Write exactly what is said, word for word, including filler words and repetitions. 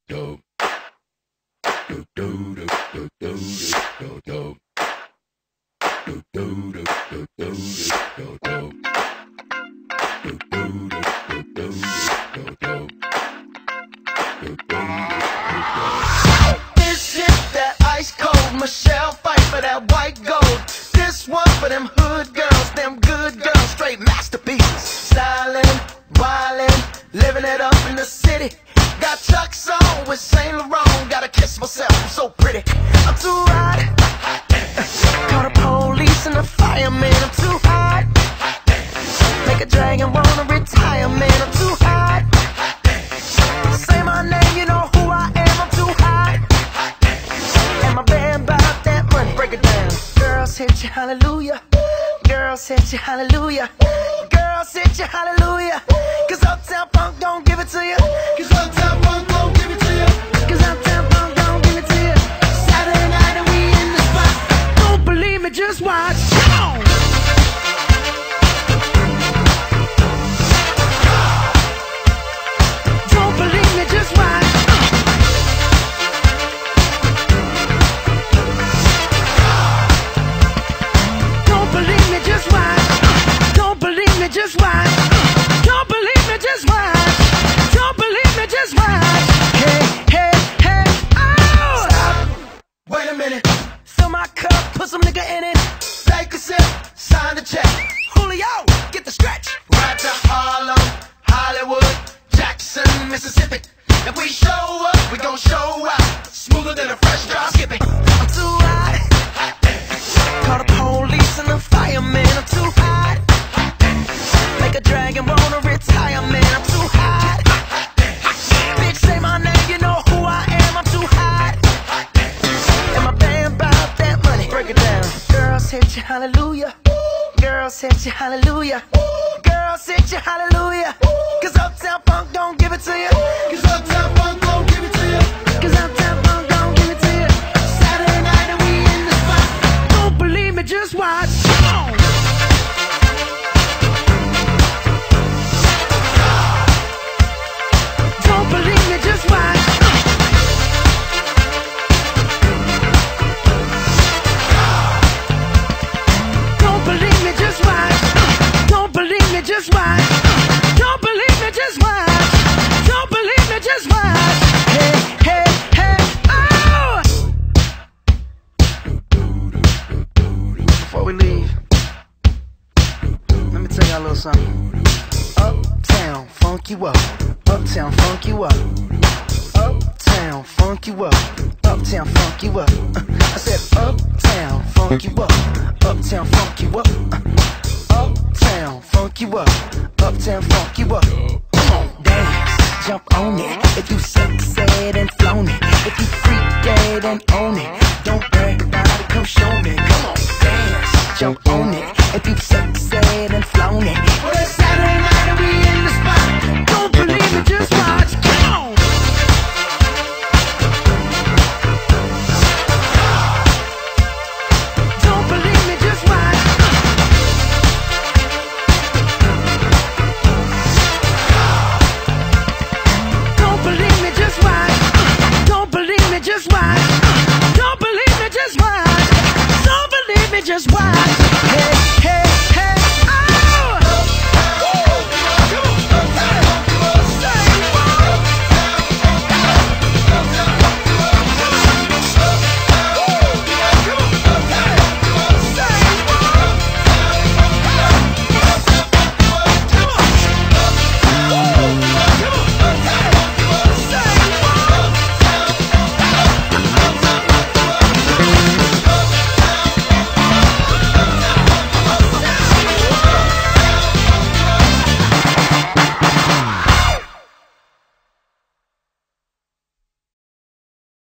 do do do do do do do do do do do do do do do do. This is that ice cold Michelle fight for that white gold. This one for them hood girls, them good girls, straight masterpieces. Stylin', wildin', living it up in the city. Got Chuck's on with Saint Laurent. Gotta kiss myself, I'm so pretty. I'm too hot. Call the police and the fireman. I'm too hot. Make a dragon wanna retire, man. I'm too hot. Say my name, you know who I am. I'm too hot. And my band bought that money. Break it down. Girls hit you, hallelujah. Girls hit you, hallelujah. Girls hit you, hallelujah. Cause Uptown Funk don't give it to you. Cause Uptown Funk don't give it to you. Cause Uptown Funk don't give it to you. Saturday night and we in the spot. Don't believe me, just watch. Don't believe me, just watch. Don't believe me, just watch. Don't believe me, just watch. Don't believe me, just watch. Don't believe me, just watch. Hey, hey, hey, oh! Stop. Wait a minute. Fill my cup, put some nigga in it. Take a sip, sign the check. Julio, get the stretch. Right to Harlem, Hollywood, Jackson, Mississippi. If we show up, we gon' show out. Smoother than a fresh drop skipping. I'm too hot. Call the police and the fireman. I'm too hot. Make a dragon wanna retire, man. I'm too hot. Bitch, say my name, you know who I am. I'm too hot. And my band bought that money. Break it down. Girls hit you, hallelujah. Girls hit you, hallelujah. Girls hit you, hallelujah. Cause Uptown Funk don't give it to you. Cause Uptown Funk don't give it to you. Cause Uptown Funk don't give it to you. Saturday night and we in the spot. Don't believe me, just watch. Don't believe me, just watch. Don't believe me, just watch. Don't believe me, just watch. Don't believe me, just watch. Don't believe me, just watch. Hey, hey, hey, oh! Before we leave, let me tell y'all a little something. Uptown, funk you up. Uptown, funk you up. Uptown, funk you up. Uptown, funk you up. I said uptown, funk you up. Uptown, funk you up. Uptown, funk you up. Uptown, funk you up. Come on, dance, jump on it. If you sexed and flown it, if you freak dead and own it, don't brag about it, come show me. Come on, dance, jump on it. If you sexed and flown it, well, it's Saturday night and we in the spot. Don't believe it, just watch. Come on. Don't believe me, just watch. Don't believe me, just watch. Don't believe me, just watch. Don't believe me, just watch. Don't believe me, just watch.